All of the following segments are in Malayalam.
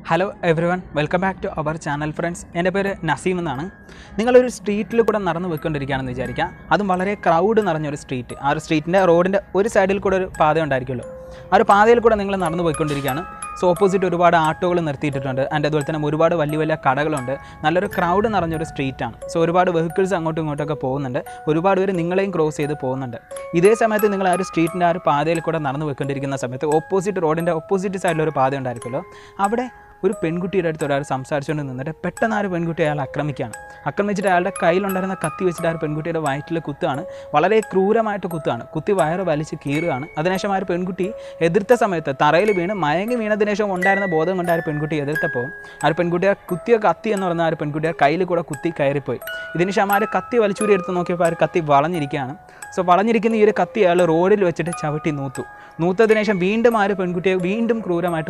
Hello everyone, welcome back to our channel friends. എൻ്റെ പേര് നസീം എന്നാണ്. നിങ്ങളൊരു സ്ട്രീറ്റിൽ കൂടെ നടന്നു പോയിക്കൊണ്ടിരിക്കുകയാണെന്ന് വിചാരിക്കാം. അതും വളരെ ക്രൗഡ് നിറഞ്ഞൊരു സ്ട്രീറ്റ്. ആ ഒരു സ്ട്രീറ്റിൻ്റെ റോഡിൻ്റെ ഒരു സൈഡിൽ കൂടെ ഒരു പാത ഉണ്ടായിരിക്കുമല്ലോ. ആ ഒരു പാതയിൽ കൂടെ നിങ്ങൾ നടന്നു പോയിക്കൊണ്ടിരിക്കുകയാണ്. സോ ഓപ്പോസിറ്റ് ഒരുപാട് ആട്ടോകൾ നിർത്തിയിട്ടിട്ടുണ്ട്. അതിൻ്റെ അതുപോലെ തന്നെ ഒരുപാട് വലിയ വലിയ കടകളുണ്ട്. നല്ലൊരു ക്രൗഡ് നിറഞ്ഞൊരു സ്ട്രീറ്റാണ്. സോ ഒരുപാട് വെഹിക്കിൾസ് അങ്ങോട്ടും ഇങ്ങോട്ടൊക്കെ പോകുന്നുണ്ട്. ഒരുപാട് പേര് നിങ്ങളെയും ക്രോസ് ചെയ്ത് പോകുന്നുണ്ട്. ഇതേ സമയത്ത് നിങ്ങൾ ആ ഒരു സ്ട്രീറ്റിൻ്റെ ആ ഒരു പാതയിൽ കൂടെ നടന്നു പോയിക്കൊണ്ടിരിക്കുന്ന സമയത്ത് ഓപ്പോസിറ്റ് റോഡിൻ്റെ ഓപ്പോസിറ്റ് സൈഡിലൊരു പാത ഉണ്ടായിരിക്കുമല്ലോ. അവിടെ ഒരു പെൺകുട്ടിയുടെ അടുത്ത് ഒരാൾ സംസാരിച്ചുകൊണ്ട് നിന്നിട്ട് പെട്ടെന്ന് ആ ഒരു പെൺകുട്ടി അയാൾ ആക്രമിച്ചിട്ട് അയാളുടെ കയ്യിലുണ്ടായിരുന്ന കത്തി വെച്ചിട്ട് ആ ഒരു പെൺകുട്ടിയുടെ വയറ്റിൽ കുത്തുകയാണ്. വളരെ ക്രൂരമായിട്ട് കുത്തുകയാണ്. കുത്തി വയറ് വലിച്ച് കീറുകയാണ്. അതിനുശേഷം ആ ഒരു പെൺകുട്ടി എതിർത്ത സമയത്ത് തറയിൽ വീണ് മയങ്ങി വീണതിന് ശേഷം ഉണ്ടായിരുന്ന ബോധം കൊണ്ട് ആ ഒരു പെൺകുട്ടി എതിർത്തപ്പോൾ ആ ഒരു പെൺകുട്ടിയെ കുത്തിയ കത്തി എന്ന് പറഞ്ഞാൽ ആ ഒരു പെൺകുട്ടിയെ കയ്യിൽ കൂടെ കുത്തി കയറിപ്പോയി. ഇതിന് ശേഷം ആ ഒരു കത്തി വലിച്ചൂരി എടുത്ത് നോക്കിയപ്പോൾ ആ ഒരു കത്തി വളഞ്ഞിരിക്കുകയാണ്. സോ വളഞ്ഞിരിക്കുന്ന ഈ ഒരു കത്തി അയാൾ റോഡിൽ വെച്ചിട്ട് ചവിട്ടി നൂത്തതിന് ശേഷം വീണ്ടും ആ ഒരു പെൺകുട്ടിയെ വീണ്ടും ക്രൂരമായിട്ട്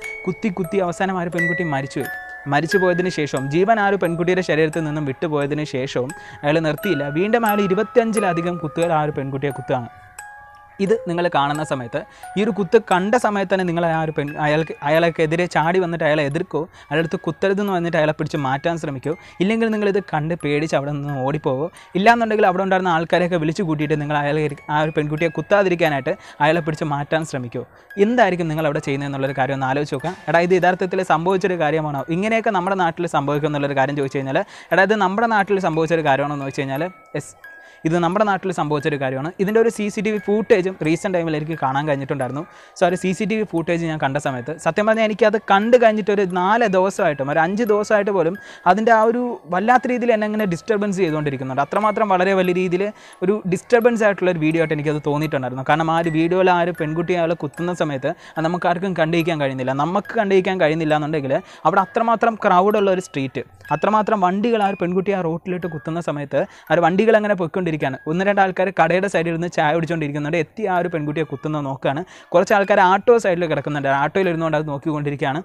കുത്തി അവസാനം ആ ഒരു പെൺകുട്ടി മരിച്ചു പോയതിന് ശേഷം ജീവൻ ആ ഒരു പെൺകുട്ടിയുടെ ശരീരത്തിൽ നിന്നും വിട്ടുപോയതിന് ശേഷവും അയാൾ നിർത്തിയില്ല. വീണ്ടും അയാൾ 25-ലധികം കുത്തുകൾ ആ ഒരു പെൺകുട്ടിയെ കുത്തുകയാണ്. ഇത് നിങ്ങൾ കാണുന്ന സമയത്ത് ഈ ഒരു കുത്ത് കണ്ട സമയത്ത് തന്നെ നിങ്ങൾ ആ ഒരു അയാൾക്കെതിരെ ചാടി വന്നിട്ട് അയാളെ എതിർക്കോ, അയാളടുത്ത് കുത്തരുതെന്ന് വന്നിട്ട് അയാളെ പിടിച്ച് മാറ്റാൻ ശ്രമിക്കോ. ഇല്ലെങ്കിൽ നിങ്ങളിത് കണ്ട് പേടിച്ച് അവിടെ നിന്ന് ഓടിപ്പോവോ. ഇല്ലാന്നുണ്ടെങ്കിൽ അവിടെ ഉണ്ടായിരുന്ന ആൾക്കാരെയൊക്കെ വിളിച്ചു കൂട്ടിയിട്ട് നിങ്ങൾ ആ ഒരു പെൺകുട്ടിയെ കുത്താതിരിക്കാനായിട്ട് അയാളെ പിടിച്ച് മാറ്റാൻ ശ്രമിക്കോ. എന്തായിരിക്കും നിങ്ങൾ അവിടെ ചെയ്യുന്നതെന്നുള്ളൊരു കാര്യം ഒന്ന് ആലോചിച്ച് നോക്കാം. ഇത് യഥാർത്ഥത്തിൽ സംഭവിച്ചൊരു കാര്യമാണോ, ഇങ്ങനെയൊക്കെ നമ്മുടെ നാട്ടിൽ സംഭവിക്കും എന്നുള്ളൊരു കാര്യം ചോദിച്ചു കഴിഞ്ഞാൽ ഇത് നമ്മുടെ നാട്ടിൽ സംഭവിച്ചൊരു കാര്യമാണോ എന്ന് ചോദിച്ചു കഴിഞ്ഞാൽ ഇത് നമ്മുടെ നാട്ടിൽ സംഭവിച്ചൊരു കാര്യമാണ്. ഇതിൻ്റെ ഒരു CCTV ഫൂട്ടേജും റീസെൻറ്റ് ടൈമിൽ എനിക്ക് കാണാൻ കഴിഞ്ഞിട്ടുണ്ടായിരുന്നു. സോ ഒരു CCTV ഫൂട്ടേജ് ഞാൻ കണ്ട സമയത്ത് സത്യം പറഞ്ഞാൽ എനിക്കത് കണ്ട് കഴിഞ്ഞിട്ട് ഒരു 4 ദിവസമായിട്ടും ഒരു 5 ദിവസമായിട്ട് പോലും അതിൻ്റെ ആ ഒരു വല്ലാത്ത രീതിയിൽ എന്നെ ഇങ്ങനെ ഡിസ്റ്റർബൻസ് ചെയ്തുകൊണ്ടിരിക്കുന്നുണ്ട്. അത്രമാത്രം വളരെ വലിയ രീതിയിൽ ഒരു ഡിസ്റ്റർബൻസ് ആയിട്ടുള്ളൊരു വീഡിയോ ആയിട്ട് എനിക്കത് തോന്നിയിട്ടുണ്ടായിരുന്നു. കാരണം ആ ഒരു വീഡിയോയിൽ ആ ഒരു പെൺകുട്ടിയെ അയാൾ കുത്തുന്ന സമയത്ത് നമുക്ക് ആർക്കും കണ്ടിരിക്കാൻ കഴിയുന്നില്ല. നമുക്ക് കണ്ടിരിക്കാൻ കഴിയുന്നില്ല എന്നുണ്ടെങ്കിൽ അവിടെ അത്രമാത്രം ക്രൗഡുള്ള ഒരു സ്ട്രീറ്റ്, അത്രമാത്രം വണ്ടികൾ ആ ഒരു പെൺകുട്ടി ആ റോട്ടിലിട്ട് കുത്തുന്ന സമയത്ത് ആ ഒരു വണ്ടികൾ അങ്ങനെ പോയിക്കൊണ്ടിരിക്കുകയാണ്. 1-2 ആൾക്കാർ കടയുടെ സൈഡിൽ നിന്ന് ചായ കുടിച്ചുകൊണ്ടിരിക്കുന്നുണ്ട്. എത്തി ആ ഒരു പെൺകുട്ടിയെ കുത്തുന്നത് നോക്കുകയാണ്. കുറച്ച് ആൾക്കാർ ആട്ടോ സൈഡിൽ കിടക്കുന്നുണ്ട്. ആട്ടോയിൽ ഇരുന്നുകൊണ്ട് അത് നോക്കിക്കൊണ്ടിരിക്കുകയാണ്.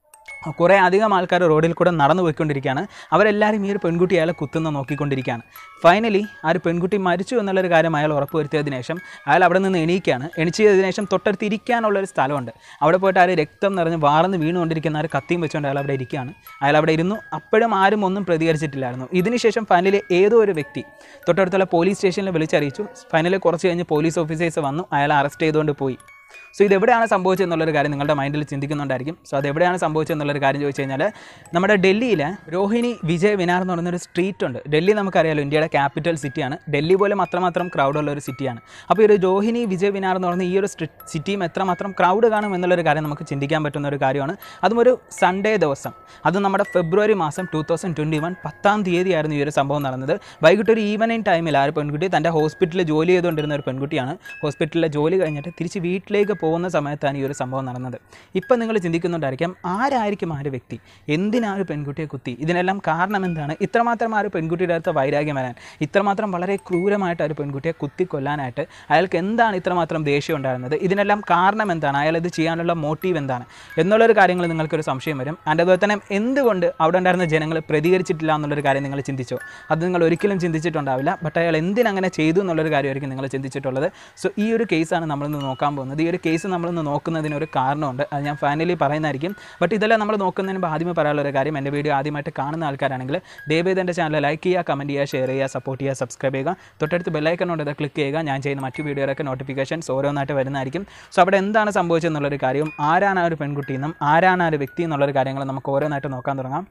കുറേ അധികം ആൾക്കാർ റോഡിൽ കൂടെ നടന്നു പോയിക്കൊണ്ടിരിക്കുകയാണ്. അവരെല്ലാവരും ഈ ഒരു പെൺകുട്ടി അയാളെ നോക്കിക്കൊണ്ടിരിക്കുകയാണ്. ഫൈനലി ആ ഒരു പെൺകുട്ടി മരിച്ചു എന്നുള്ളൊരു കാര്യം അയാൾ ഉറപ്പുവരുത്തിയതിനു ശേഷം അയാൾ അവിടെ നിന്ന് എണീച്ചതിന് ശേഷം തൊട്ടടുത്ത് ഇരിക്കാനുള്ളൊരു സ്ഥലമുണ്ട്. അവിടെ പോയിട്ട് ആ ഒരു രക്തം നിറഞ്ഞ് വാർന്ന് വീണുകൊണ്ടിരിക്കുന്ന ആ ഒരു കത്തിയും വെച്ചുകൊണ്ട് അയാൾ അവിടെ ഇരിക്കുകയാണ്. അയാൾ അവിടെ ഇരുന്നു. അപ്പോഴും ആരും ഒന്നും പ്രതികരിച്ചിട്ടില്ലായിരുന്നു. ഇതിനുശേഷം ഫൈനലി ഏതോ ഒരു വ്യക്തി തൊട്ടടുത്തുള്ള പോലീസ് സ്റ്റേഷനിൽ വിളിച്ചറിയിച്ചു. ഫൈനലി കുറച്ച് കഴിഞ്ഞ് പോലീസ് ഓഫീസേഴ്സ് വന്നു. അയാളെ അറസ്റ്റ് ചെയ്തുകൊണ്ട് പോയി. സോ ഇതെവിടെയാണ് സംഭവിച്ചതെന്നുള്ളൊരു കാര്യം നിങ്ങളുടെ മൈൻഡിൽ ചിന്തിക്കുന്നുണ്ടായിരിക്കും. സോ അതെവിടെയാണ് സംഭവിച്ചതെന്നുള്ളൊരു കാര്യം ചോദിച്ചു കഴിഞ്ഞാൽ നമ്മുടെ ഡൽഹിയിൽ രോഹിണി വിജയ് വിനാർ എന്ന് പറയുന്നൊരു സ്ട്രീറ്റ് ഉണ്ട്. ഡൽഹി നമുക്കറിയാലോ, ഇന്ത്യയുടെ ക്യാപിറ്റൽ സിറ്റിയാണ്. ഡൽഹി പോലും അത്രമാത്രം ക്രൗഡുള്ള ഒരു സിറ്റിയാണ്. അപ്പോൾ ഈ ഒരു രോഹിണി വിജയ് വിനാർ എന്ന് പറയുന്ന ഈ ഒരു സിറ്റിയും എത്രമാത്രം ക്രൗഡ് കാണും എന്നുള്ളൊരു കാര്യം നമുക്ക് ചിന്തിക്കാൻ പറ്റുന്ന ഒരു കാര്യമാണ്. അതും ഒരു സൺഡേ ദിവസം, അത് നമ്മുടെ ഫെബ്രുവരി മാസം 2021 10-ാം തീയതിയായിരുന്നു ഈ ഒരു സംഭവം നടന്നത്. വൈകിട്ട് ഒരു ഈവനിങ് ടൈമിൽ ആ ഒരു പെൺകുട്ടി തൻ്റെ ഹോസ്പിറ്റലിൽ ജോലി ചെയ്തുകൊണ്ടിരുന്ന ഒരു പെൺകുട്ടിയാണ്. ഹോസ്പിറ്റലിലെ ജോലി കഴിഞ്ഞിട്ട് തിരിച്ച് വീട്ടിലേക്ക് പോകുന്ന സമയത്താണ് ഈ ഒരു സംഭവം നടന്നത്. ഇപ്പം നിങ്ങൾ ചിന്തിക്കുന്നുണ്ടായിരിക്കാം, ആരായിരിക്കും ആ ഒരു വ്യക്തി, എന്തിനാ ഒരു പെൺകുട്ടിയെ കുത്തി, ഇതിനെല്ലാം കാരണം എന്താണ്, ഇത്രമാത്രം ആ ഒരു പെൺകുട്ടിയുടെ അടുത്ത് വൈരാഗ്യം വരാൻ, ഇത്രമാത്രം വളരെ ക്രൂരമായിട്ട് ആ ഒരു പെൺകുട്ടിയെ കുത്തിക്കൊല്ലാനായിട്ട് അയാൾക്ക് എന്താണ് ഇത്രമാത്രം ദേഷ്യം ഉണ്ടായിരുന്നത്, ഇതിനെല്ലാം കാരണം എന്താണ്, അയാൾ ഇത് ചെയ്യാനുള്ള മോട്ടീവ് എന്താണ് എന്നുള്ളൊരു കാര്യങ്ങൾ നിങ്ങൾക്കൊരു സംശയം വരും. അതുപോലെ തന്നെ എന്തുകൊണ്ട് അവിടെ ഉണ്ടായിരുന്ന ജനങ്ങൾ പ്രതികരിച്ചിട്ടില്ല എന്നുള്ളൊരു കാര്യം നിങ്ങൾ ചിന്തിച്ചോ? അത് നിങ്ങൾ ഒരിക്കലും ചിന്തിച്ചിട്ടുണ്ടാവില്ല. ബട്ട് അയാൾ എന്തിനങ്ങനെ ചെയ്തു എന്നുള്ളൊരു കാര്യമായിരിക്കും നിങ്ങൾ ചിന്തിച്ചിട്ടുള്ളത്. സോ ഈ ഒരു കേസാണ് നമ്മളിന്ന് നോക്കാൻ പോകുന്നത്. ഈ ഒരു കേസ് നമ്മളിന്ന് നോക്കുന്നതിനൊരു കാരണമുണ്ട്, അത് ഞാൻ ഫൈനലി പറയുന്നതായിരിക്കും. ബട്ട് ഇതെല്ലാം നമ്മൾ നോക്കുന്നതിന് മുമ്പ് ആദ്യമേ പറയാനുള്ളൊരു കാര്യം, എൻ്റെ വീഡിയോ ആദ്യമായിട്ട് കാണുന്ന ആൾക്കാരാണെങ്കിൽ ദയവേദ എൻ്റെ ചാനൽ ലൈക്ക് ചെയ്യുക, കമൻറ്റ് ചെയ്യുക, ഷെയർ ചെയ്യുക, സപ്പോർട്ട് ചെയ്യുക, സബ്സ്ക്രൈബ് ചെയ്യുക. തൊട്ടടുത്ത് ബെല്ലൈക്കണോട് ഇത് ക്ലിക്ക് ചെയ്യുക. ഞാൻ ചെയ്യുന്ന മറ്റു വീഡിയോയിലൊക്കെ നോട്ടിഫിക്കേഷൻസ് ഓരോന്നായിട്ട് വരുന്നതായിരിക്കും. സോ അവിടെ എന്താണ് സംഭവിച്ചതെന്നുള്ളൊരു കാര്യവും, ആരാണ് ആ ഒരു പെൺകുട്ടിയെന്നും ആരാണ് ആ ഒരു വ്യക്തി എന്നുള്ളൊരു കാര്യങ്ങൾ നമുക്ക് ഓരോന്നായിട്ട് നോക്കാൻ തുടങ്ങാം.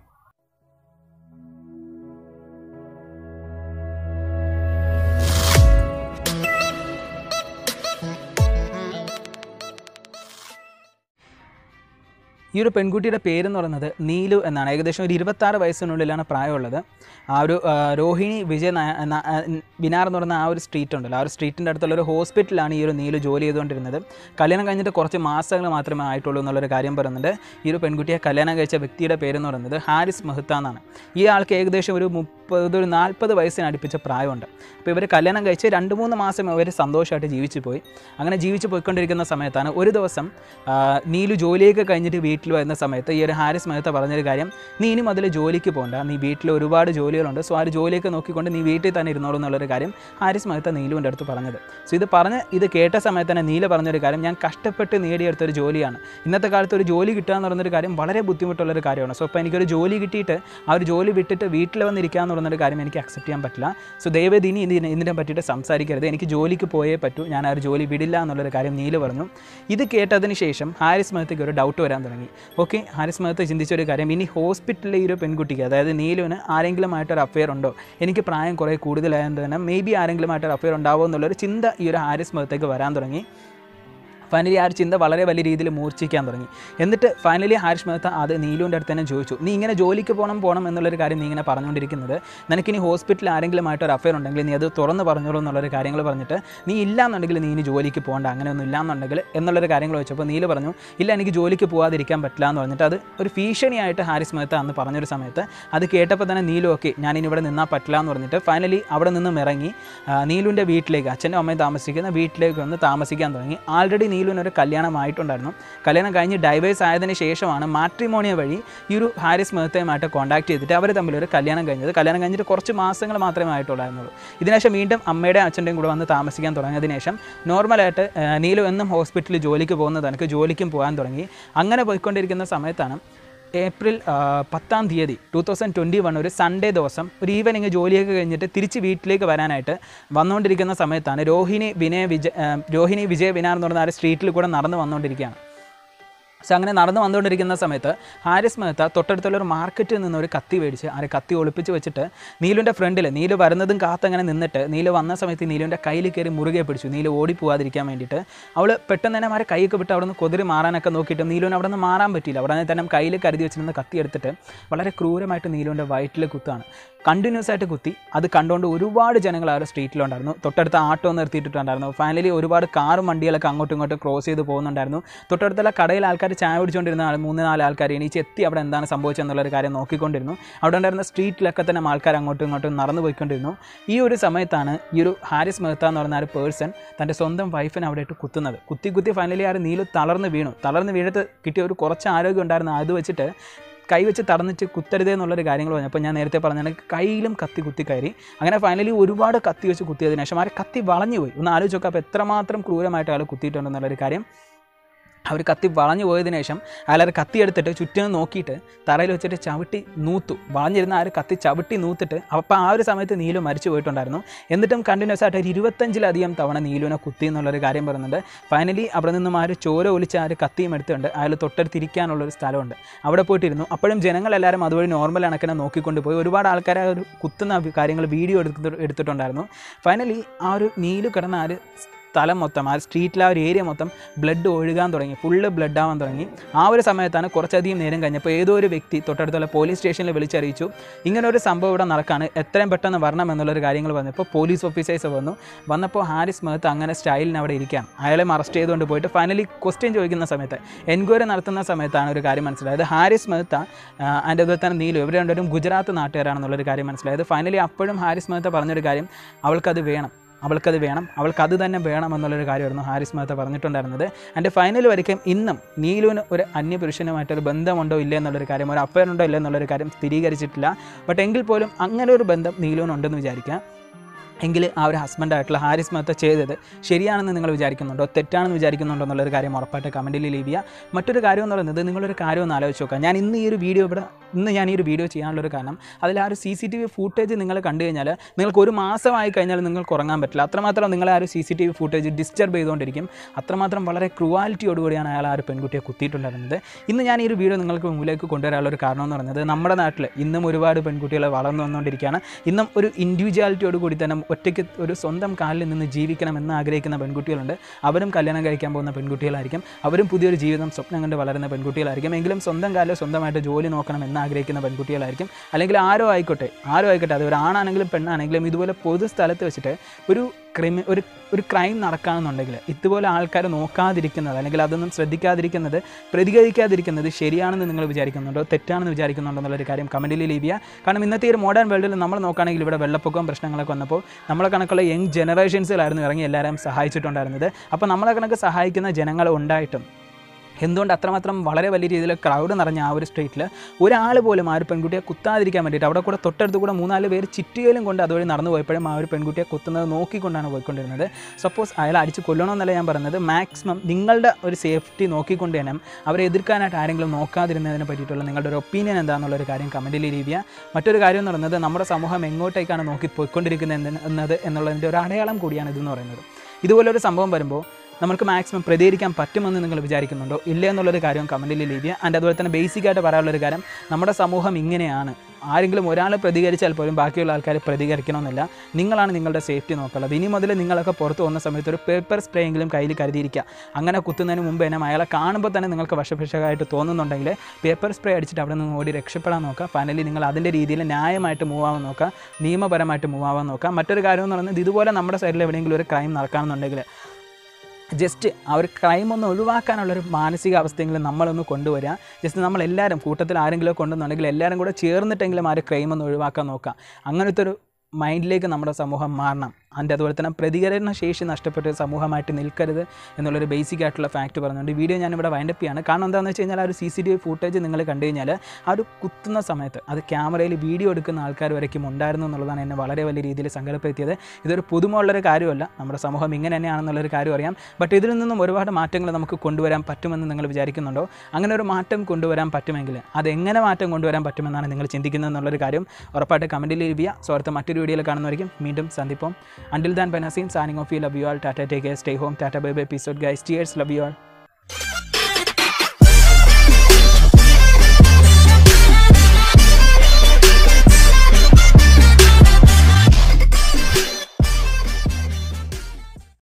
ഈ ഒരു പെൺകുട്ടിയുടെ പേരെന്ന് പറയുന്നത് നീലു എന്നാണ്. ഏകദേശം ഒരു 26 വയസ്സിനുള്ളിലാണ് പ്രായമുള്ളത്. ആ ഒരു രോഹിണി വിജയ് വിനാർ എന്ന് പറയുന്ന ആ ഒരു സ്ട്രീറ്റ് ഉണ്ടല്ലോ, ആ ഒരു സ്ട്രീറ്റിൻ്റെ അടുത്തുള്ളൊരു ഹോസ്പിറ്റലാണ് ഈ ഒരു നീലു ജോലി ചെയ്തുകൊണ്ടിരുന്നത്. കല്യാണം കഴിഞ്ഞിട്ട് കുറച്ച് മാസങ്ങൾ മാത്രമേ ആയിട്ടുള്ളൂ എന്നുള്ളൊരു കാര്യം പറയുന്നുണ്ട്. ഈ ഒരു പെൺകുട്ടിയെ കല്യാണം കഴിച്ച വ്യക്തിയുടെ പേരെന്ന് പറയുന്നത് ഹാരിസ് മെഹ്ത്ത എന്നാണ്. ഈ ആൾക്ക് ഏകദേശം ഒരു 40 വയസ്സിന് അടുപ്പിച്ച പ്രായമുണ്ട്. അപ്പോൾ ഇവർ കല്യാണം കഴിച്ച് 2-3 മാസം അവർ സന്തോഷമായിട്ട് ജീവിച്ചു പോയി. അങ്ങനെ ജീവിച്ചു പോയിക്കൊണ്ടിരിക്കുന്ന സമയത്താണ് ഒരു ദിവസം നീലു ജോലിയൊക്കെ കഴിഞ്ഞിട്ട് ഹോസ്പിറ്റൽ വരുന്ന സമയത്ത് ഈ ഒരു ഹാരിസ് മെഹ്ത്ത പറഞ്ഞൊരു കാര്യം, നീ ഇനി മുതൽ ജോലിക്ക് പോകണ്ട, നീ വീട്ടിൽ ഒരുപാട് ജോലികളുണ്ട്, സോ ആ ഒരു ജോലിയൊക്കെ നോക്കിക്കൊണ്ട് നീ വീട്ടിൽ തന്നെ ഇരുന്നോളൂ എന്നുള്ളൊരു കാര്യം ഹാരിസ് മെഹ്ത്ത നീലുവിൻ്റെ അടുത്ത് പറഞ്ഞത്. സോ ഇത് കേട്ട സമയത്ത് തന്നെ നീല പറഞ്ഞൊരു കാര്യം, ഞാൻ കഷ്ടപ്പെട്ട് നേടിയെടുത്തൊരു ജോലിയാണ്. ഇന്നത്തെ കാലത്ത് ഒരു ജോലി കിട്ടുക എന്ന് പറയുന്നൊരു കാര്യം വളരെ ബുദ്ധിമുട്ടുള്ളൊരു കാര്യമാണ്. സോ അപ്പോൾ എനിക്കൊരു ജോലി കിട്ടിയിട്ട് ആ ഒരു ജോലി വിട്ടിട്ട് വീട്ടിൽ വന്നിരിക്കുക എന്ന് പറയുന്നൊരു കാര്യം എനിക്ക് അക്സെപ്റ്റ് ചെയ്യാൻ പറ്റില്ല. സോ ദയവേദി ഇനി ഇതിനെ പറ്റിയിട്ട് സംസാരിക്കരുത്, എനിക്ക് ജോലിക്ക് പോയേ പറ്റൂ, ഞാൻ ആ ഒരു ജോലി വിടില്ല എന്നുള്ളൊരു കാര്യം നീല് പറഞ്ഞു. ഇത് കേട്ടതിന് ശേഷം ഹാരിസ് മെഹ്ത്തയ്ക്ക് ഒരു ഡൗട്ട് വരാൻ തുടങ്ങി. ഓക്കെ, ഹാരിസ് മെഹ്ത്ത ചിന്തിച്ചൊരു കാര്യം, ഇനി ഹോസ്പിറ്റലിലെ ഈ ഒരു പെൺകുട്ടിക്ക്, അതായത് നീലുവിന് ആരെങ്കിലുമായിട്ടൊരു അഫെയർ ഉണ്ടോ, എനിക്ക് പ്രായം കുറേ കൂടുതലായതുകൊണ്ട് തന്നെ മേ ബി ആരെങ്കിലുമായിട്ടൊരു അഫെയർ ഉണ്ടാവുമോ എന്നുള്ളൊരു ചിന്ത ഈ ഒരു ഹാരിസ് മെഹ്ത്തയ്ക്ക് വരാൻ തുടങ്ങി. ഫൈനലി ആ ഒരു ചിന്ത വളരെ വലിയ രീതിയിൽ മൂർച്ഛിക്കാൻ തുടങ്ങി. എന്നിട്ട് ഫൈനലി ഹാരിസ് മെഹ്ത്ത അത് നീലുവിൻ്റെ അടുത്ത് തന്നെ ചോദിച്ചു, നീ ഇങ്ങനെ ജോലിക്ക് പോകണം എന്നുള്ളൊരു കാര്യം നീ ഇങ്ങനെ പറഞ്ഞുകൊണ്ടിരിക്കുന്നത്, നിനക്കിനി ഹോസ്പിറ്റലിൽ ആരെങ്കിലുമായിട്ട് ഒരു അഫെയർ ഉണ്ടെങ്കിൽ നീ അത് തുറന്ന് പറഞ്ഞോളൂ എന്നുള്ളൊരു കാര്യങ്ങൾ പറഞ്ഞിട്ട്, നീ ഇല്ലയെന്നുണ്ടെങ്കിൽ നീ ഇനി ജോലിക്ക് പോകണ്ട, അങ്ങനെയൊന്നും ഇല്ലയെന്നുണ്ടെങ്കിൽ എന്നുള്ളൊരു കാര്യങ്ങൾ വെച്ചപ്പോൾ നീല് പറഞ്ഞു, ഇല്ല എനിക്ക് ജോലിക്ക് പോകാതിരിക്കാൻ പറ്റില്ല എന്ന് പറഞ്ഞിട്ട് അത് ഒരു ഭീഷണിയായിട്ട് ഹാരിസ് മെഹ്ത്ത അന്ന് പറഞ്ഞൊരു സമയത്ത് അത് കേട്ടപ്പോൾ തന്നെ നീലു ഓക്കെ ഞാനിനി ഇവിടെ നിന്നാൽ പറ്റില്ല എന്ന് പറഞ്ഞിട്ട് ഫൈനലി അവിടെ നിന്നും ഇറങ്ങി നീലുവിൻ്റെ വീട്ടിലേക്ക്, അച്ഛനും അമ്മയും താമസിക്കുന്ന വീട്ടിലേക്ക് വന്ന് താമസിക്കാൻ തുടങ്ങി. ആൾറെഡി നീലുവിനൊരു കല്യാണമായിട്ടുണ്ടായിരുന്നു. കല്യാണം കഴിഞ്ഞ് ഡൈവേഴ്സ് ആയതിന് ശേഷമാണ് മാട്രിമോണിയ വഴി ഈ ഒരു ഹാരിസ് മെഹ്ത്തയുമായിട്ട് കോൺടാക്ട് ചെയ്തിട്ട് അവർ തമ്മിലൊരു കല്യാണം കഴിഞ്ഞത്. കല്യാണം കഴിഞ്ഞിട്ട് കുറച്ച് മാസങ്ങൾ മാത്രമേ ആയിട്ടുള്ളായിരുന്നുള്ളൂ. ഇതിനുശേഷം വീണ്ടും അമ്മയുടെയും അച്ഛൻ്റെയും കൂടെ വന്ന് താമസിക്കാൻ തുടങ്ങിയതിന് ശേഷം നോർമലായിട്ട് നീലു എന്നും ഹോസ്പിറ്റലിൽ ജോലിക്ക് പോകുന്നത് എനിക്ക് ജോലിക്കും പോകാൻ തുടങ്ങി. അങ്ങനെ പോയിക്കൊണ്ടിരിക്കുന്ന സമയത്താണ് ഏപ്രിൽ 10-ാം തീയതി 2021 ഒരു സൺഡേ ദിവസം ഒരു ഈവനിങ് ജോലിയൊക്കെ കഴിഞ്ഞിട്ട് തിരിച്ച് വീട്ടിലേക്ക് വരാനായിട്ട് വന്നുകൊണ്ടിരിക്കുന്ന സമയത്താണ് രോഹിണി വിജയ് വിനാർ എന്ന് പറഞ്ഞ ആ സ്ട്രീറ്റിൽ കൂടെ നടന്ന് വന്നുകൊണ്ടിരിക്കുകയാണ്. സോ അങ്ങനെ നടന്നു വന്നുകൊണ്ടിരിക്കുന്ന സമയത്ത് ഹാരിസ് മെഹ്ത്ത തൊട്ടടുത്തുള്ളൊരു മാർക്കറ്റിൽ നിന്ന് ഒരു കത്തി മേടിച്ച് ആ കത്തി ഒളിപ്പിച്ച് വെച്ചിട്ട് നീലുവിൻ്റെ ഫ്രണ്ടിൽ നീല് വരുന്നതും കാത്തങ്ങനെ നിന്നിട്ട് നീല് വന്ന സമയത്ത് നീലുവിൻ്റെ കയ്യിൽ കയറി മുറുകെ പിടിച്ചു, നീല് ഓടിപ്പോകാതിരിക്കാൻ വേണ്ടിയിട്ട്. അവൾ പെട്ടെന്ന് തന്നെ മാരെ കൈയൊക്കെ വിട്ട് അവിടെ നിന്ന് കൊതിരി മാറാനൊക്കെ നോക്കിയിട്ട് നീലുവിന് അവിടെ നിന്ന് മാറാൻ പറ്റിയില്ല. അവിടെ നിന്ന് തന്നെ കയ്യിൽ കരുതി വെച്ചിരുന്ന കത്തി എടുത്തിട്ട് വളരെ ക്രൂരമായിട്ട് നീലുവിൻ്റെ വയറ്റിൽ കുത്താണ്. കണ്ടിന്യൂസ് ആയിട്ട് കുത്തി. അത് കണ്ടുകൊണ്ട് ഒരുപാട് ജനങ്ങൾ ആ ഒരു സ്ട്രീറ്റിലുണ്ടായിരുന്നു. തൊട്ടടുത്ത ആട്ടോ നിർത്തിയിട്ടുണ്ടായിരുന്നു. ഫൈനലി ഒരുപാട് കാറും വണ്ടികളൊക്കെ അങ്ങോട്ടും ഇങ്ങോട്ടും ക്രോസ് ചെയ്ത് പോകുന്നുണ്ടായിരുന്നു. തൊട്ടടുത്തുള്ള കടയിൽ ആൾക്കാർ ചായ കുടിച്ചുകൊണ്ടിരുന്ന 3-4 ആൾക്കാർ എണീച്ച് എത്തി അവിടെ എന്താണ് സംഭവിച്ചതെന്നുള്ളൊരു കാര്യം നോക്കിക്കൊണ്ടിരുന്നു. അവിടെ ഉണ്ടായിരുന്ന സ്ട്രീറ്റിലൊക്കെ തന്നെ ആൾക്കാർ അങ്ങോട്ടും ഇങ്ങോട്ടും നടന്നു പോയിക്കൊണ്ടിരുന്നു. ഈ ഒരു സമയത്താണ് ഈ ഒരു ഹാരിസ് മെഹ്ത്ത എന്ന് പറയുന്ന ഒരു പേഴ്സൺ തൻ്റെ സ്വന്തം വൈഫിനെ അവിടെ ഇട്ട് കുത്തുന്നത്. കുത്തി ഫൈനലി ആ നീലു തളർന്ന് വീഴത്ത് കിട്ടിയ ഒരു കുറച്ച് ആരോഗ്യം ഉണ്ടായിരുന്നു. അത് വെച്ചിട്ട് കൈവച്ച് തടഞ്ഞിട്ട് കുത്തരുതേ എന്നുള്ളൊരു കാര്യങ്ങൾ പറഞ്ഞു. അപ്പോൾ ഞാൻ നേരത്തെ പറഞ്ഞാൽ കയ്യിലും കുത്തി കയറി. അങ്ങനെ ഫൈനലി ഒരുപാട് കത്തി വെച്ച് കുത്തിയതിനു ശേഷം ആ കത്തി വളഞ്ഞു പോയി. ഒന്ന് ആലോചിച്ച് നോക്കുക, അപ്പോൾ എത്രമാത്രം ക്രൂരമായിട്ട് അയാൾ കുത്തിയിട്ടുണ്ടെന്നുള്ളൊരു കാര്യം. അവർ കത്തി വളഞ്ഞു പോയതിനു ശേഷം അയാൾ കത്തി എടുത്തിട്ട് ചുറ്റും നോക്കിയിട്ട് തറയിൽ വെച്ചിട്ട് ചവിട്ടി നൂത്തു. വളഞ്ഞിരുന്ന ആ ഒരു കത്തി ചവിട്ടി നൂത്തിട്ട് അപ്പോൾ ആ ഒരു സമയത്ത് നീലു മരിച്ചു പോയിട്ടുണ്ടായിരുന്നു. എന്നിട്ടും കണ്ടിന്യൂസ് ആയിട്ട് 25-ലധികം തവണ നീലുവിനെ കുത്തി എന്നുള്ളൊരു കാര്യം പറയുന്നുണ്ട്. ഫൈനലി അവിടെ നിന്നും ആ ഒരു ചോര ഒലിച്ച് ആ ഒരു കത്തിയും എടുത്തുകൊണ്ട് അയാൾ തൊട്ടടുത്തിരിക്കാനുള്ളൊരു സ്ഥലമുണ്ട്, അവിടെ പോയിട്ടിരുന്നു. അപ്പോഴും ജനങ്ങളെല്ലാവരും അതുവഴി നോർമൽ കണക്കിനെ നോക്കിക്കൊണ്ട് പോയി. ഒരുപാട് ആൾക്കാർ ആ ഒരു കുത്തുന്ന കാര്യങ്ങൾ വീഡിയോ എടുത്തിട്ടുണ്ടായിരുന്നു. ഫൈനലി ആ ഒരു നീലു കിടന്ന ആ ഒരു സ്ഥലം മൊത്തം, ആ സ്ട്രീറ്റിലെ ആ ഒരു ഏരിയ മൊത്തം ബ്ലഡ് ഒഴുകാൻ തുടങ്ങി, ഫുള്ള് ബ്ലഡ് ആവാൻ തുടങ്ങി. ആ ഒരു സമയത്താണ് കുറച്ചധികം നേരം കഴിഞ്ഞപ്പോൾ ഏതോ ഒരു വ്യക്തി തൊട്ടടുത്തുള്ള പോലീസ് സ്റ്റേഷനിൽ വിളിച്ചറിയിച്ചു ഇങ്ങനൊരു സംഭവം ഇവിടെ നടക്കാണ്, എത്രയും പെട്ടെന്ന് വരണം എന്നുള്ളൊരു കാര്യങ്ങൾ പറഞ്ഞപ്പോൾ പോലീസ് ഓഫീസേഴ്സ് വന്നപ്പോൾ ഹാരിസ് മെഹ്ത്ത അങ്ങനെ സ്റ്റൈലിന് അവിടെ ഇരിക്കുകയാണ്. അയാളെ അറസ്റ്റ് ചെയ്തുകൊണ്ട് പോയിട്ട് ഫൈനലി ക്വസ്റ്റ്യൻ ചോദിക്കുന്ന സമയത്ത്, എൻക്വയറി നടത്തുന്ന സമയത്താണ് ഒരു കാര്യം മനസ്സിലായത്. ഹാരിസ് മെഹ്ത്ത അതിൻ്റെ അതുപോലെ തന്നെ നീലു ഇവർ രണ്ടുപേരും ഗുജറാത്ത് നാട്ടുകാരാണെന്നുള്ളൊരു കാര്യം മനസ്സിലായത്. ഫൈനലി അപ്പോഴും ഹാരിസ് മെഹ്ത്ത പറഞ്ഞൊരു കാര്യം, അവൾക്കത് വേണം, അവൾക്കത് തന്നെ വേണം എന്നുള്ളൊരു കാര്യമായിരുന്നു ഹാരിസ് മെഹ്ത്ത പറഞ്ഞിട്ടുണ്ടായിരുന്നത്. എൻ്റെ ഫൈനൽ വരയ്ക്കും ഇന്നും നീലുവിന് ഒരു അന്യപുരുഷനുമായിട്ടൊരു ബന്ധമുണ്ടോ ഇല്ല എന്നുള്ളൊരു കാര്യം, ഒരു അഫയർ ഉണ്ടോ ഇല്ല എന്നുള്ളൊരു കാര്യം സ്ഥിരീകരിച്ചിട്ടില്ല. ബട്ട് എങ്കിൽ പോലും അങ്ങനെ ഒരു ബന്ധം നീലുവിനുണ്ടെന്ന് വിചാരിക്കാം. എങ്കിൽ ആ ഒരു ഹസ്ബൻഡായിട്ടുള്ള ഹാരിസ് മെഹ്ത്ത ചെയ്തത് ശരിയാണെന്ന് നിങ്ങൾ വിചാരിക്കുന്നുണ്ടോ, തെറ്റാണെന്ന് വിചാരിക്കുന്നുണ്ടോ എന്നുള്ളൊരു കാര്യം ഉറപ്പായിട്ട് കമൻറ്റിൽ ലീവ് ചെയ്യുക. മറ്റൊരു കാര്യം എന്ന് പറയുന്നത്, നിങ്ങളൊരു കാര്യം ഒന്ന് ആലോചിച്ച് നോക്കുക. ഞാൻ ഈ ഒരു വീഡിയോ ചെയ്യാനുള്ളൊരു കാരണം, അതിൽ ആ ഒരു CCTV ഫൂട്ടേജ് നിങ്ങൾ കണ്ടു കഴിഞ്ഞാൽ നിങ്ങൾക്ക് ഒരു മാസമായി കഴിഞ്ഞാൽ നിങ്ങൾക്ക് ഉറങ്ങാൻ പറ്റില്ല. അത്രമാത്രം നിങ്ങളെ ആ ഒരു CCTV ഫൂട്ടേജ് ഡിസ്റ്റർബ് ചെയ്തുകൊണ്ടിരിക്കും. അത്രമാത്രം വളരെ ക്രൂവാലിറ്റിയോടുകൂടിയാണ് അയാൾ ആ ഒരു പെൺകുട്ടിയെ കുത്തിയിട്ടുണ്ടായിരുന്നത്. ഇന്ന് ഞാൻ ഈ ഒരു വീഡിയോ നിങ്ങൾക്ക് മുമ്പിലേക്ക് കൊണ്ടുവരാനുള്ളൊരു കാരണം എന്ന് പറയുന്നത്, നമ്മുടെ നാട്ടിൽ ഇന്നും ഒരുപാട് പെൺകുട്ടികളെ വളർന്നു വന്നുകൊണ്ടിരിക്കുകയാണ്. ഇന്നും ഒരു ഇൻഡിവിജ്വാലിറ്റിയോട് കൂടി തന്നെ ഒറ്റയ്ക്ക് ഒരു സ്വന്തം കാലിൽ നിന്ന് ജീവിക്കണം എന്ന് ആഗ്രഹിക്കുന്ന പെൺകുട്ടികളുണ്ട്. അവരും കല്യാണം കഴിക്കാൻ പോകുന്ന പെൺകുട്ടികളായിരിക്കും. അവരും പുതിയൊരു ജീവിതം സ്വപ്നം കണ്ട് വളരുന്ന പെൺകുട്ടികളായിരിക്കും. എങ്കിലും സ്വന്തം കാലിൽ സ്വന്തമായിട്ട് ജോലി നോക്കണം എന്ന് ആഗ്രഹിക്കുന്ന പെൺകുട്ടികളായിരിക്കും. അല്ലെങ്കിൽ ആരോ ആയിക്കോട്ടെ, അത് ഒരു ആണാണെങ്കിലും പെണ്ണാണെങ്കിലും ഇതുപോലെ പൊതു സ്ഥലത്ത് വെച്ചിട്ട് ഒരു ക്രൈം നടക്കുകയാണെന്നുണ്ടെങ്കിൽ ഇതുപോലെ ആൾക്കാർ നോക്കാതിരിക്കുന്നത്, അല്ലെങ്കിൽ അതൊന്നും ശ്രദ്ധിക്കാതിരിക്കുന്നത്, പ്രതികരിക്കാതിരിക്കുന്നത് ശരിയാണെന്ന് നിങ്ങൾ വിചാരിക്കുന്നുണ്ടോ, തെറ്റാണെന്ന് വിചാരിക്കുന്നുണ്ടോ എന്നുള്ളൊരു കാര്യം കമൻറ്റിൽ ലീവ് ചെയ്യുക. കാരണം ഇന്നത്തെ ഒരു മോഡേൺ വേൾഡിൽ നമ്മൾ നോക്കുകയാണെങ്കിൽ ഇവിടെ വെള്ളപ്പൊക്കവും പ്രശ്നങ്ങളൊക്കെ വന്നപ്പോൾ നമ്മളെ കണക്കുള്ള യങ് ജനറേഷൻസിലായിരുന്നു ഇറങ്ങി എല്ലാവരും സഹായിച്ചിട്ടുണ്ടായിരുന്നത്. അപ്പോൾ നമ്മളെ കണക്ക് സഹായിക്കുന്ന ജനങ്ങൾ ഉണ്ടായിട്ടും എന്തുകൊണ്ട് അത്രമാത്രം വളരെ വലിയ രീതിയിൽ ക്രൗഡ് നിറഞ്ഞ ആ ഒരു സ്ട്രീറ്റിൽ ഒരാൾ പോലും ആ ഒരു പെൺകുട്ടിയെ കുത്താതിരിക്കാൻ വേണ്ടിയിട്ട് അവിടെ കൂടെ തൊട്ടടുത്ത് കൂടെ 3-4 പേര് ചുറ്റികയിലും കൊണ്ട് അതുവഴി നടന്നു പോയപ്പോഴും ആ ഒരു പെൺകുട്ടിയെ കുത്തുന്നത് നോക്കിക്കൊണ്ടാണ് പോയിക്കൊണ്ടിരുന്നത്. സപ്പോസ് അയാൾ അടിച്ച് കൊല്ലണമെന്നല്ല ഞാൻ പറയുന്നത്, മാക്സിമം നിങ്ങളുടെ ഒരു സേഫ്റ്റി നോക്കിക്കൊണ്ട് തന്നെ അവരെ എതിർക്കാനായിട്ട് ആരെങ്കിലും നോക്കാതിരുന്നതിനെ പറ്റിയിട്ടുള്ള നിങ്ങളുടെ ഒരു ഒപ്പീനിയൻ എന്താണെന്നുള്ളൊരു കാര്യം കമൻറ്റിൽ ലീവിയ. മറ്റൊരു കാര്യം എന്ന് പറയുന്നത് നമ്മുടെ സമൂഹം എങ്ങോട്ടേക്കാണ് നോക്കി പോയിക്കൊണ്ടിരിക്കുന്നത് എന്നുള്ളതിൻ്റെ ഒരു അടയാളം കൂടിയാണ് ഇതെന്ന് പറയുന്നത്. ഇതുപോലൊരു സംഭവം വരുമ്പോൾ നമുക്ക് മാക്സിമം പ്രതികരിക്കാൻ പറ്റുമെന്ന് നിങ്ങൾ വിചാരിക്കുന്നുണ്ടോ ഇല്ല എന്നുള്ളൊരു കാര്യം കമൻറ്റിൽ ലീവ് ചെയ്യുക. ആൻഡ് അതുപോലെ തന്നെ ബേസിക്കായിട്ട് പറയാനുള്ളൊരു കാര്യം, നമ്മുടെ സമൂഹം ഇങ്ങനെയാണ്. ആരെങ്കിലും ഒരാൾ പ്രതികരിച്ചാൽ പോലും ബാക്കിയുള്ള ആൾക്കാർ പ്രതികരിക്കണമെന്നില്ല. നിങ്ങളാണ് നിങ്ങളുടെ സേഫ്റ്റി നോക്കേണ്ടത്. ഇനി മുതൽ നിങ്ങളൊക്കെ പുറത്ത് പോകുന്ന സമയത്ത് ഒരു പേപ്പർ സ്പ്രേ എങ്കിലും കയ്യിൽ കരുതിയിരിക്കുക. അങ്ങനെ കുത്തുന്നതിന് മുമ്പ് തന്നെ അയാളെ കാണുമ്പോൾ തന്നെ നിങ്ങൾക്ക് വശഭക്ഷകമായിട്ട് തോന്നുന്നുണ്ടെങ്കിൽ പേപ്പർ സ്പ്രേ അടിച്ചിട്ട് അവിടെ നിന്ന് ഓടി രക്ഷപ്പെടാൻ നോക്കുക. ഫൈനലി നിങ്ങൾ അതിൻ്റെ രീതിയിൽ ന്യായമായിട്ട് മൂവ് ആവാൻ നോക്കുക, നിയമപരമായിട്ട് മൂവ് ആവാൻ നോക്കുക. മറ്റൊരു കാര്യം എന്ന് പറയുന്നത്, ഇതുപോലെ നമ്മുടെ സൈഡിൽ എവിടെയെങ്കിലും ഒരു ക്രൈം നടക്കുകയാണെന്നുണ്ടെങ്കിൽ ജസ്റ്റ് ആ ഒരു ക്രൈം ഒന്ന് ഒഴിവാക്കാനുള്ളൊരു മാനസികാവസ്ഥയെങ്കിലും നമ്മളൊന്ന് കൊണ്ടുവരിക. ജസ്റ്റ് നമ്മളെല്ലാവരും കൂട്ടത്തിൽ ആരെങ്കിലും കൊണ്ടുവന്നുണ്ടെങ്കിൽ എല്ലാവരും കൂടെ ചേർന്നിട്ടെങ്കിലും ആ ഒരു ക്രൈം ഒന്ന് ഒഴിവാക്കാൻ നോക്കുക. അങ്ങനത്തെ ഒരു മൈൻഡിലേക്ക് നമ്മുടെ സമൂഹം മാറണം. അതിൻ്റെ അതുപോലെ തന്നെ പ്രതികരണ ശേഷി നഷ്ടപ്പെട്ട സമൂഹമായിട്ട് നിൽക്കരുത് എന്നുള്ളൊരു ബേസിക് ആയിട്ടുള്ള ഫാക്റ്റ് പറഞ്ഞുകൊണ്ട് വീഡിയോ ഞാനിവിടെ വൈൻഡപ്പ് ചെയ്യാണ്. കാരണം എന്താണെന്ന് വെച്ച് കഴിഞ്ഞാൽ ആ ഒരു CCTV ഫുട്ടേജ് നിങ്ങൾ കണ്ടു കഴിഞ്ഞാൽ ആ ഒരു കുത്തുന്ന സമയത്ത് അത് ക്യാമറയിൽ വീഡിയോ എടുക്കുന്ന ആൾക്കാർ വരയ്ക്കും ഉണ്ടായിരുന്നു എന്നുള്ളതാണ് എന്നെ വളരെ വലിയ രീതിയിൽ സങ്കടപ്പെടുത്തിയത്. ഇതൊരു പുതുമയുള്ളൊരു കാര്യമല്ല, നമ്മുടെ സമൂഹം ഇങ്ങനെ തന്നെയാണെന്നുള്ളൊരു കാര്യം അറിയാം. ബട്ട് ഇതിൽ നിന്നും ഒരുപാട് മാറ്റങ്ങൾ നമുക്ക് കൊണ്ടുവരാൻ പറ്റുമെന്ന് നിങ്ങൾ വിചാരിക്കുന്നുണ്ടോ? അങ്ങനെ ഒരു മാറ്റം കൊണ്ടുവരാൻ പറ്റുമെങ്കിൽ അതെങ്ങനെ മാറ്റം കൊണ്ടുവരാൻ പറ്റുമെന്നാണ് നിങ്ങൾ ചിന്തിക്കുന്നത് എന്നുള്ളൊരു കാര്യം ഉറപ്പായിട്ട് കമൻറ്റിൽ ലീവ് ചെയ്യുക. സോ അടുത്ത മറ്റൊരു വീഡിയോയിൽ കാണുന്നവരിക്കും വീണ്ടും സന്ദിപ്പം. Until then, by Naseem signing off. We love you all. Tata, take care, stay home. Tata, bye bye, peace out guys. Cheers, love you all.